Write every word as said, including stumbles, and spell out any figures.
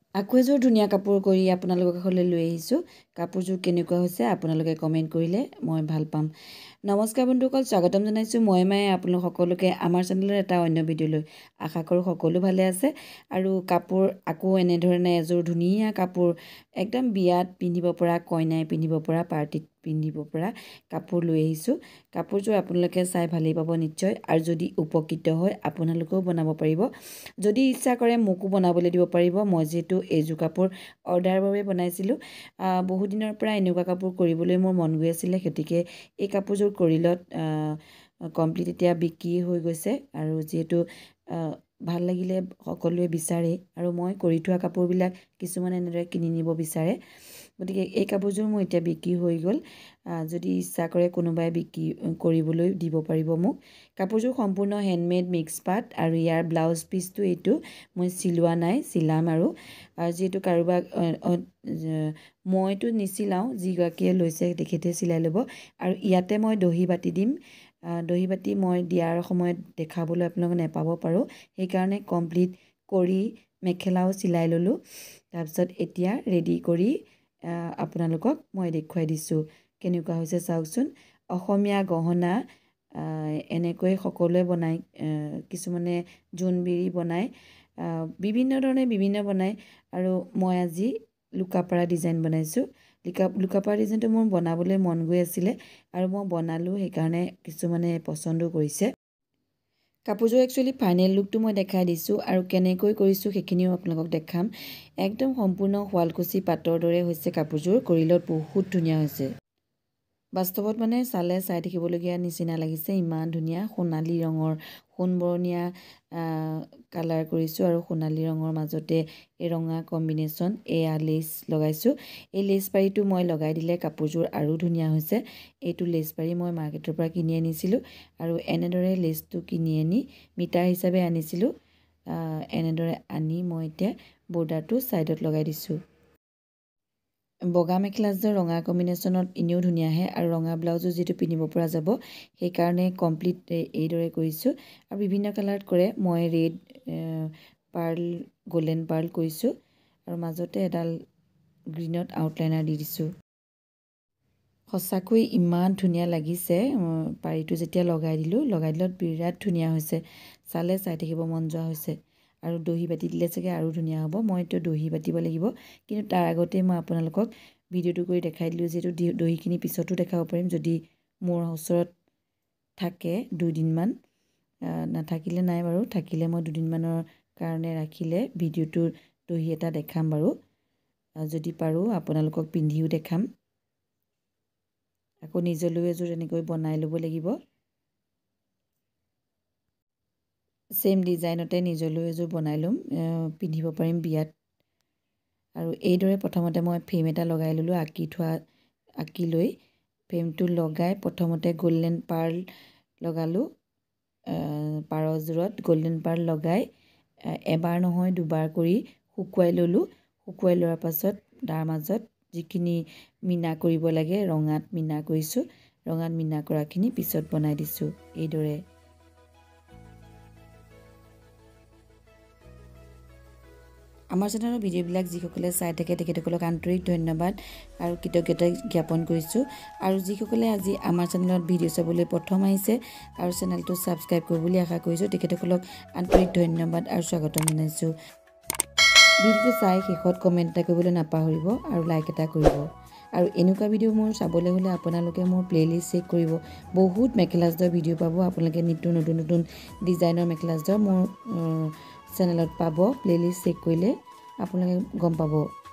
আকৌ এযোৰ ধুনীয়া কাপোৰ কৰি আপোনালোকৰ কাষলৈ লৈ আহিছোঁ। কাপোৰযোৰ কেনেকুৱা হৈছে আপোনালোকে কমেণ্ট কৰিলে মই ভাল পাম। নমস্কাৰ বন্ধুসকল, স্বাগতম জনাইছোঁ মই মায়ে আপোনালোক সকলোকে আমাৰ চেনেলৰ এটা অন্য ভিডিঅ'লৈ। আশা কৰোঁ সকলো ভালে আছে আৰু কাপোৰ আকৌ এনেধৰণে এযোৰ ধুনীয়া কাপোৰ একদম বিয়াত পিন্ধিব পৰা, কইনাই পিন্ধিব পৰা, পাৰ্টিত পিন্ধিব পৰা কাপোৰ লৈ আহিছোঁ। কাপোৰযোৰ আপোনালোকে চাই ভালেই পাব নিশ্চয়, আৰু যদি উপকৃত হয় আপোনালোকেও বনাব পাৰিব। যদি ইচ্ছা কৰে মোকো বনাবলৈ দিব পাৰিব। মই যিহেতু এইযোৰ কাপোৰ অৰ্ডাৰৰ বাবে বনাইছিলোঁ, বহু দিনৰ পৰা এনেকুৱা কাপোৰ কৰিবলৈ মোৰ মন গৈ আছিলে, গতিকে এই কাপোৰযোৰ কৰিলত কমপ্লিট এতিয়া বিক্ৰী হৈ গৈছে। আৰু যিহেতু ভাল লাগিলে সকলোৱে বিচাৰে, আৰু মই কৰি থোৱা কাপোৰবিলাক কিছুমানে এনেদৰে কিনি নিব বিচাৰে, গতিকে এই কাপোৰযোৰ মোৰ এতিয়া বিক্ৰী হৈ গ'ল। যদি ইচ্ছা কৰে কোনোবাই বিক্ৰী কৰিবলৈ দিব পাৰিব মোক। কাপোৰযোৰ সম্পূৰ্ণ হেণ্ডমেড মিক্স পাট, আৰু ইয়াৰ ব্লাউজ পিচটো এইটো মই চিলোৱা নাই, চিলাম। আৰু যিহেতু কাৰোবাক মইতো নিচিলাওঁ, যিগৰাকীয়ে লৈছে তেখেতে চিলাই ল'ব। আৰু ইয়াতে মই দহি বাতি দিম। দহি বাতি মই দিয়াৰ সময়ত দেখাবলৈ আপোনালোকে নেপাব পাৰোঁ, সেইকাৰণে কমপ্লিট কৰি মেখেলাও চিলাই ল'লোঁ। তাৰপিছত এতিয়া ৰেডি কৰি আপোনালোকক মই দেখুৱাই দিছোঁ কেনেকুৱা হৈছে চাওকচোন। অসমীয়া গহনা এনেকৈ সকলোৱে বনায়, কিছুমানে জোনবিৰি বনায়, বিভিন্ন ধৰণে বিভিন্ন বনায়। আৰু মই আজি লুকাপাৰা ডিজাইন বনাইছোঁ। লুকা লুকাপাৰা ডিজাইনটো মোৰ বনাবলৈ মন গৈ আছিলে, আৰু মই বনালোঁ, সেইকাৰণে কিছুমানে পচন্দো কৰিছে। কাপোৰযোৰ একচুৱেলি ফাইনেল লুকটো মই দেখাই দিছোঁ, আৰু কেনেকৈ কৰিছোঁ সেইখিনিও আপোনালোকক দেখাম। একদম সম্পূৰ্ণ শুৱালকুছি পাটৰ দৰে হৈছে কাপোৰযোৰ, কৰিলত বহুত ধুনীয়া হৈছে। বাস্তৱত মানে চালে চাই থাকিবলগীয়া নিচিনা লাগিছে, ইমান ধুনীয়া সোণালী ৰঙৰ, সোণবৰণীয়া কালাৰ কৰিছোঁ, আৰু সোণালী ৰঙৰ মাজতে এই ৰঙা কম্বিনেশ্যন। এয়া লেচ লগাইছোঁ। এই লেচ পাৰিটো মই লগাই দিলে কাপোৰযোৰ আৰু ধুনীয়া হৈছে। এইটো লেচ পাৰি মই মাৰ্কেটৰ পৰা কিনি আনিছিলোঁ, আৰু এনেদৰে লেচটো কিনি আনি মিটাৰ হিচাপে আনিছিলোঁ। এনেদৰে আনি মই এতিয়া বৰ্ডাৰটো ছাইডত লগাই দিছোঁ। বগা মেখেলাযোৰ ৰঙা কম্বিনেশ্যনত এনেও ধুনীয়া আহে, আৰু ৰঙা ব্লাউজো যিটো পিন্ধিব পৰা যাব, সেইকাৰণে কমপ্লিট এইদৰে কৰিছোঁ। আৰু বিভিন্ন কালাৰত কৰে, মই ৰেড, পাৰ্ল, গল্ডেন পাৰ্ল কৰিছোঁ, আৰু মাজতে এডাল গ্ৰীণত আউটলাইনাৰ দি দিছোঁ। সঁচাকৈ ইমান ধুনীয়া লাগিছে। পাৰিটো যেতিয়া লগাই দিলোঁ, লগাই দিলত বিৰাট ধুনীয়া হৈছে, চালে চাই থাকিব মন যোৱা হৈছে। আৰু দহি বাতি দিলে চাগে আৰু ধুনীয়া হ'ব। মই এতিয়া দহি বাতিব লাগিব, কিন্তু তাৰ আগতে মই আপোনালোকক ভিডিঅ'টো কৰি দেখাই দিলোঁ, যিহেতু দহিখিনি পিছতো দেখাব পাৰিম যদি মোৰ ওচৰত থাকে দুদিনমান। নাথাকিলে নাই বাৰু, থাকিলে মই দুদিনমানৰ কাৰণে ৰাখিলে ভিডিঅ'টোৰ দহি এটা দেখাম বাৰু, যদি পাৰোঁ আপোনালোকক পিন্ধিও দেখাম। আকৌ নিজলৈও এযোৰ এনেকৈ বনাই ল'ব লাগিব, ছেইম ডিজাইনতে নিজলৈও এযোৰ বনাই ল'ম, পিন্ধিব পাৰিম বিয়াত। আৰু এইদৰে প্ৰথমতে মই ফ্ৰেম এটা লগাই ল'লোঁ, আঁকি থোৱা আঁকি লৈ ফ্ৰেমটো লগাই প্ৰথমতে গল্ডেন পাৰ্ল লগালোঁ। পাৰযোৰত গল্ডেন পাৰ্ল লগাই এবাৰ নহয় দুবাৰ কৰি শুকুৱাই ল'লোঁ। শুকুৱাই লোৱাৰ পাছত তাৰ মাজত যিখিনি মিনা কৰিব লাগে, ৰঙাত মিনা কৰিছোঁ, ৰঙাত মিনা কৰাখিনি পিছত বনাই দিছোঁ এইদৰে। আমাৰ চেনেলৰ ভিডিঅ'বিলাক যিসকলে চাই থাকে তেখেতসকলক আন্তৰিক ধন্যবাদ আৰু কৃতজ্ঞতা জ্ঞাপন কৰিছোঁ। আৰু যিসকলে আজি আমাৰ চেনেলত ভিডিঅ' চাবলৈ প্ৰথম আহিছে আৰু চেনেলটো ছাবস্ক্ৰাইব কৰিব বুলি আশা কৰিছোঁ, তেখেতসকলক আন্তৰিক ধন্যবাদ আৰু স্বাগতম জনাইছোঁ। ভিডিঅ'টো চাই শেষত কমেণ্ট এটা কৰিবলৈ নাপাহৰিব, আৰু লাইক এটা কৰিব। আৰু এনেকুৱা ভিডিঅ' মোৰ চাবলৈ হ'লে আপোনালোকে মোৰ প্লে'লিষ্ট চেক কৰিব। বহুত মেখেলা চাদৰ ভিডিঅ' পাব আপোনালোকে, নিত্য নতুন নতুন ডিজাইনৰ মেখেলা চাদৰ মোৰ চেনেলত পাব। প্লে'লিষ্ট চেক কৰিলে আপোনালোকে গম পাব।